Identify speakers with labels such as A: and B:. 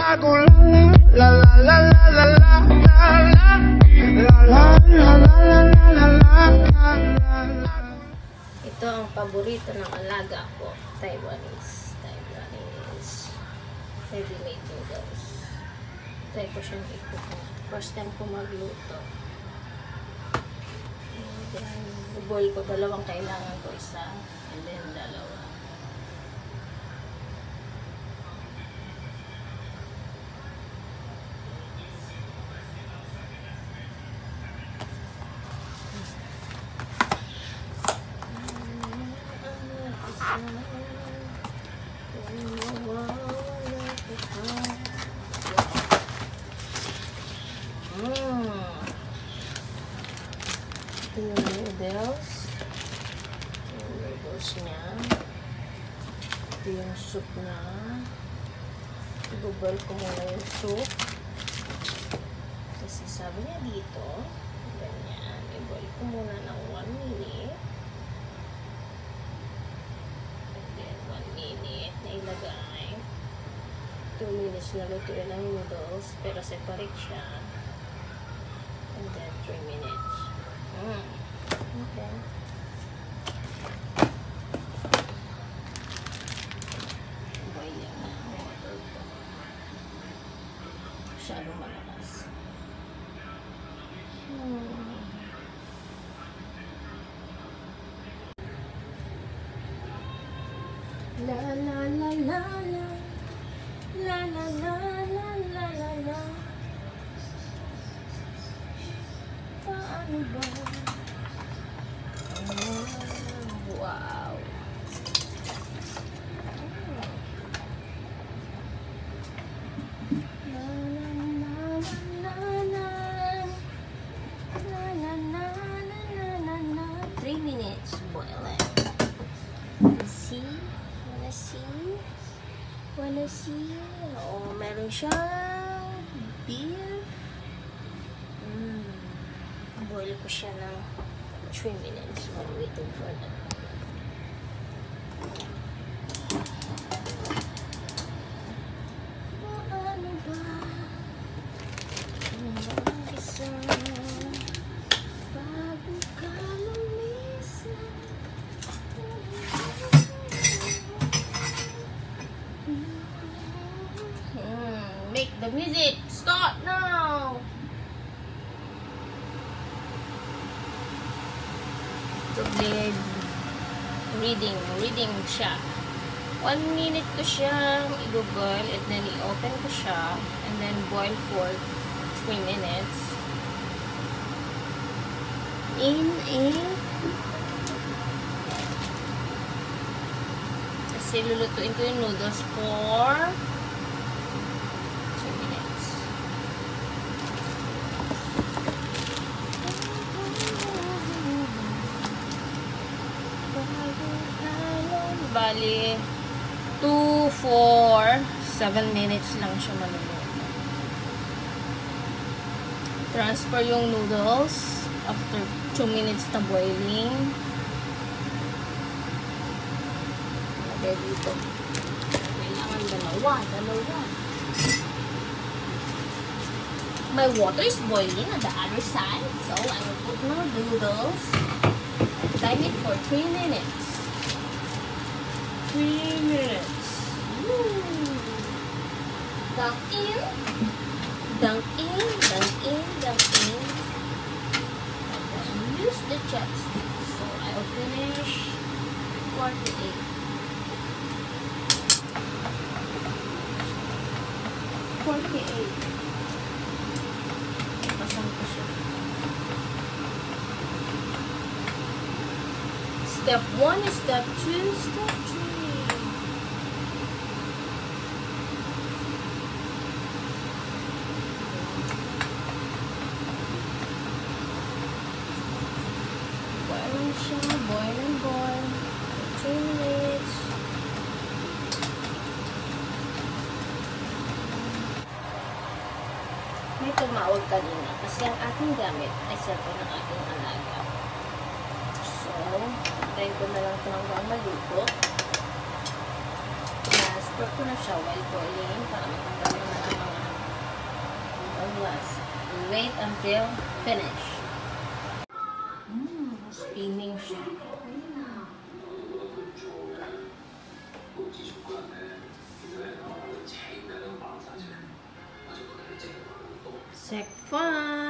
A: Ito ang paborito ng alaga ko, Taiwanese ready-made noodles. Try ko siyang ikot. First time ko magluto. Boil ko, dalawang kailangan ko, isa and then dalawa. Ito yung noodles. Yung noodles niya. Ito yung soup na. I-boil ko muna yung soup. Kasi sabi niya dito, ganyan, i-boil ko muna ng 1 minute. And then 1 minute na ilagay. 2 minutes na lutuin ang noodles, pero separate siya. And then 3 minutes. Okay. Boil yan na. Water ko. Masyadong malakas. La la la la la. La la la la la la la. Paano ba? Wow. La la la la la. La la la la la la. 3 minutes boil it. See? Wanna see? Oh, meron siyang beef. Boil ko siya ng 3 minutes while waiting for that. Ano ba? Ang isang bago ka lumisan. Make the music start now. Reading siya. 1 minute ko siyang i-boil and then i-open ko siya and then boil for 3 minutes. Kasi lulutuin ko yung noodles for 2 minutes. Bali, 2, 4, 7 minutes lang siya maluluto. Transfer yung noodles after 2 minutes na boiling. Lagay dito. Kailangan dalawa. My water is boiling on the other side, so I will put more noodles and time it for 3 minutes. 3 minutes. Dunk in. And use the chopsticks. So I will finish 48. 48. Pasang ko siya. Step 1, step 2, step 3. Boil and boil for 2 minutes. May tumawag kanina kasi ang ating gamit ay cellphone ng ating alaga. So, tayo ko na lang ito hanggang maluto. Transfer ko na siya while boiling para matanggal na ang wait until finish. Steaming siya. Sek fun!